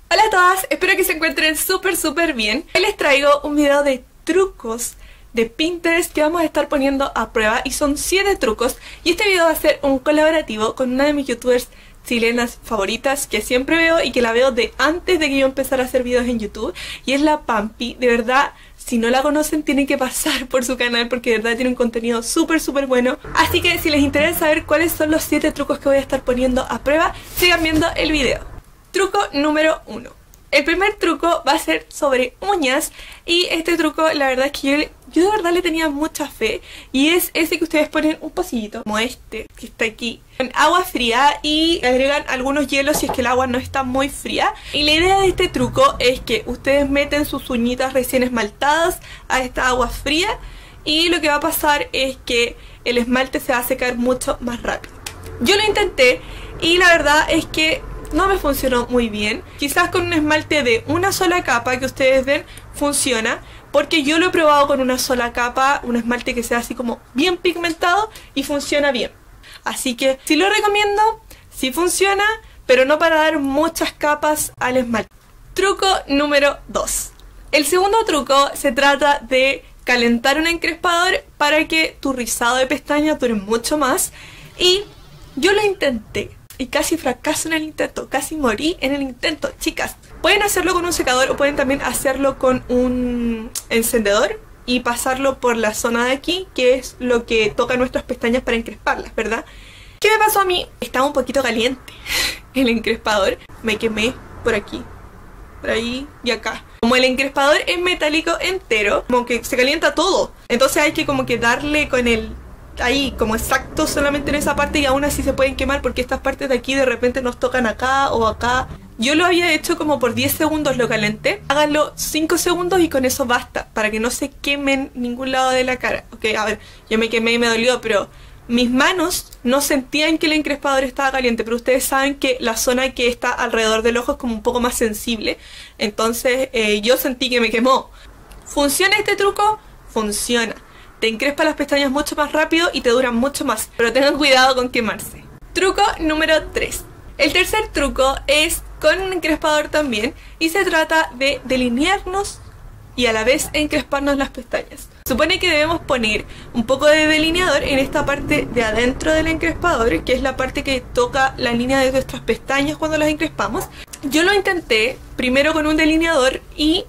Hola a todas, espero que se encuentren súper bien. Hoy les traigo un video de trucos de Pinterest que vamos a estar poniendo a prueba y son 7 trucos. Y este video va a ser un colaborativo con una de mis youtubers chilenas favoritas que siempre veo y que la veo de antes de que yo empezara a hacer videos en YouTube, y es la Pampi. De verdad, si no la conocen tienen que pasar por su canal porque de verdad tiene un contenido súper bueno. Así que si les interesa saber cuáles son los 7 trucos que voy a estar poniendo a prueba, sigan viendo el video. Truco número 1. El primer truco va a ser sobre uñas, y este truco la verdad es que yo de verdad le tenía mucha fe, y es ese que ustedes ponen un pocillito como este que está aquí con agua fría y agregan algunos hielos si es que el agua no está muy fría. Y la idea de este truco es que ustedes meten sus uñitas recién esmaltadas a esta agua fría, y lo que va a pasar es que el esmalte se va a secar mucho más rápido. Yo lo intenté y la verdad es que no me funcionó muy bien. Quizás con un esmalte de una sola capa que ustedes ven funciona, porque yo lo he probado con una sola capa, un esmalte que sea así como bien pigmentado, y funciona bien. Así que sí lo recomiendo, sí funciona, pero no para dar muchas capas al esmalte. Truco número 2. El segundo truco se trata de calentar un encrespador para que tu rizado de pestañas dure mucho más, y yo lo intenté y casi fracaso en el intento, casi morí en el intento, chicas. Pueden hacerlo con un secador o pueden también hacerlo con un encendedor y pasarlo por la zona de aquí, que es lo que toca nuestras pestañas para encresparlas, ¿verdad? ¿Qué me pasó a mí? Estaba un poquito caliente el encrespador, me quemé por aquí, por ahí y acá. Como el encrespador es metálico entero, como que se calienta todo, entonces hay que como que darle con el ahí como exacto solamente en esa parte, y aún así se pueden quemar porque estas partes de aquí de repente nos tocan acá o acá. Yo lo había hecho como por 10 segundos, lo calenté. Háganlo 5 segundos y con eso basta, para que no se quemen ningún lado de la cara. Ok, a ver, yo me quemé y me dolió, pero mis manos no sentían que el encrespador estaba caliente, pero ustedes saben que la zona que está alrededor del ojo es como un poco más sensible, entonces yo sentí que me quemó. ¿Funciona este truco? Funciona. Te encrespa las pestañas mucho más rápido y te duran mucho más, pero tengan cuidado con quemarse. Truco número 3. El tercer truco es con un encrespador también, y se trata de delinearnos y a la vez encresparnos las pestañas. Supone que debemos poner un poco de delineador en esta parte de adentro del encrespador, que es la parte que toca la línea de nuestras pestañas cuando las encrespamos. Yo lo intenté primero con un delineador y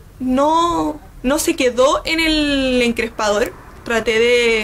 no se quedó en el encrespador. Traté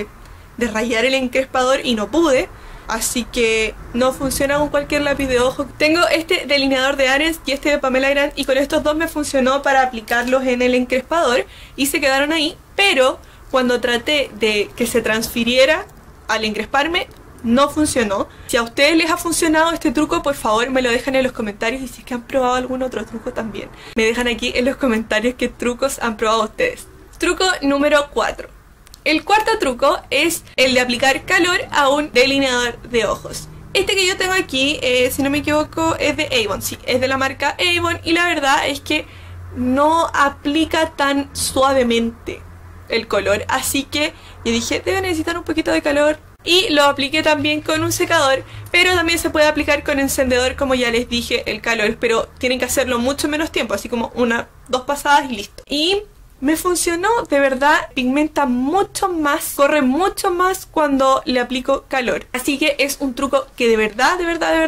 de rayar el encrespador y no pude, así que no funciona con cualquier lápiz de ojo. Tengo este delineador de Arens y este de Pamela Grant, y con estos dos me funcionó para aplicarlos en el encrespador y se quedaron ahí, pero cuando traté de que se transfiriera al encresparme no funcionó. Si a ustedes les ha funcionado este truco, por favor me lo dejan en los comentarios, y si es que han probado algún otro truco también me dejan aquí en los comentarios qué trucos han probado ustedes. Truco número 4. El cuarto truco es el de aplicar calor a un delineador de ojos. Este que yo tengo aquí, si no me equivoco, es de Avon. Sí, es de la marca Avon, y la verdad es que no aplica tan suavemente el color. Así que yo dije, debe necesitar un poquito de calor, y lo apliqué también con un secador, pero también se puede aplicar con encendedor, como ya les dije, el calor. Pero tienen que hacerlo mucho menos tiempo, así como 2 pasadas y listo. Y me funcionó, de verdad, pigmenta mucho más, corre mucho más cuando le aplico calor. Así que es un truco que de verdad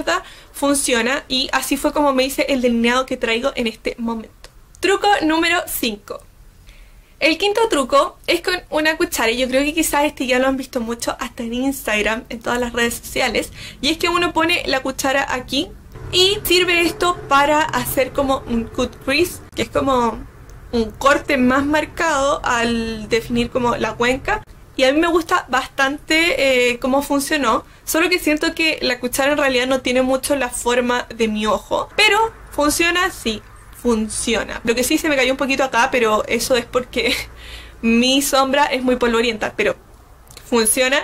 funciona, y así fue como me hice el delineado que traigo en este momento. Truco número 5. El quinto truco es con una cuchara, y yo creo que quizás este ya lo han visto mucho hasta en Instagram, en todas las redes sociales, y es que uno pone la cuchara aquí y sirve esto para hacer como un cut crease, que es como un corte más marcado al definir como la cuenca. Y a mí me gusta bastante cómo funcionó, solo que siento que la cuchara en realidad no tiene mucho la forma de mi ojo, pero funciona, sí, funciona. Lo que sí, se me cayó un poquito acá, pero eso es porque mi sombra es muy polvorienta, pero funciona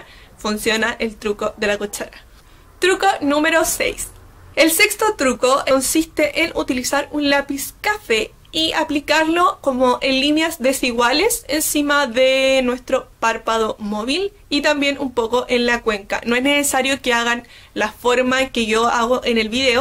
el truco de la cuchara. Truco número 6. El sexto truco consiste en utilizar un lápiz café y aplicarlo como en líneas desiguales encima de nuestro párpado móvil y también un poco en la cuenca. No es necesario que hagan la forma que yo hago en el video,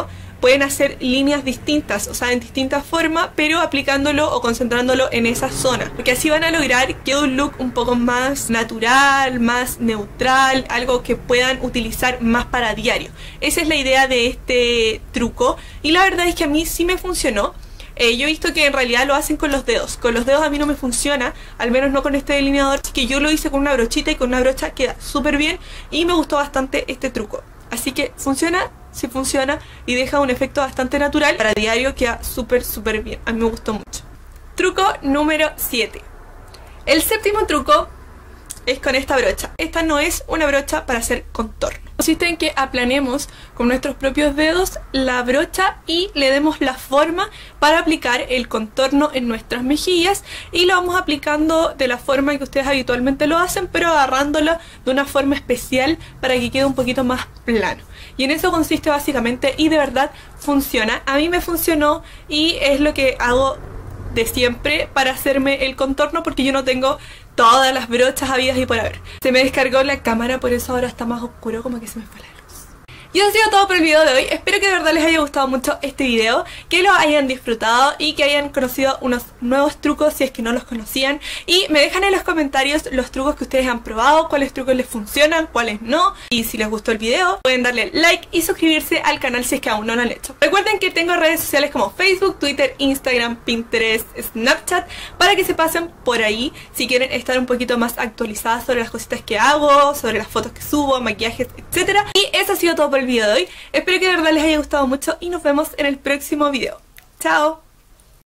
pueden hacer líneas distintas, o sea, en distintas formas, pero aplicándolo o concentrándolo en esa zona, porque así van a lograr que un look un poco más natural, más neutral, algo que puedan utilizar más para diario. Esa es la idea de este truco y la verdad es que a mí sí me funcionó. Yo he visto que en realidad lo hacen con los dedos. Con los dedos a mí no me funciona, al menos no con este delineador, así que yo lo hice con una brochita y con una brocha queda súper bien y me gustó bastante este truco. Así que funciona, sí funciona y deja un efecto bastante natural. Para diario queda súper bien, a mí me gustó mucho. Truco número 7. El séptimo truco es con esta brocha. Esta no es una brocha para hacer contorno. Consiste en que aplanemos con nuestros propios dedos la brocha y le demos la forma para aplicar el contorno en nuestras mejillas y lo vamos aplicando de la forma que ustedes habitualmente lo hacen, pero agarrándolo de una forma especial para que quede un poquito más plano. Y en eso consiste básicamente y de verdad funciona. A mí me funcionó y es lo que hago de siempre para hacerme el contorno porque yo no tengo todas las brochas habidas y por haber. Se me descargó la cámara, por eso ahora está más oscuro, como que se me fue la luz. Y eso ha sido todo por el video de hoy. Espero que de verdad les haya gustado mucho este video, que lo hayan disfrutado y que hayan conocido unos nuevos trucos si es que no los conocían. Y me dejan en los comentarios los trucos que ustedes han probado, cuáles trucos les funcionan, cuáles no. Y si les gustó el video, pueden darle like y suscribirse al canal si es que aún no lo han hecho. Recuerden que tengo redes sociales como Facebook, Twitter, Instagram, Pinterest, Snapchat, para que se pasen por ahí si quieren estar un poquito más actualizadas sobre las cositas que hago, sobre las fotos que subo, maquillajes, etc. Y eso ha sido todo por el video de hoy. Espero que de verdad les haya gustado mucho y nos vemos en el próximo video. ¡Chao!